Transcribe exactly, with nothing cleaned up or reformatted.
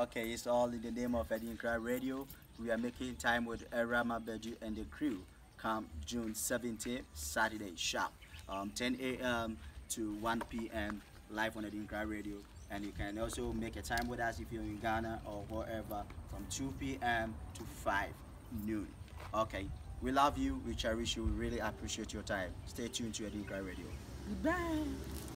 Okay, it's all in the name of Edinkra Radio. We are making time with Awurama Badu and the crew. Come June seventeenth, Saturday, sharp, um, ten a m to one p m live on Edinkra Radio. And you can also make a time with us if you're in Ghana or wherever from two p m to five noon. Okay, we love you, we cherish you, we really appreciate your time. Stay tuned to Edinkra Radio. Goodbye.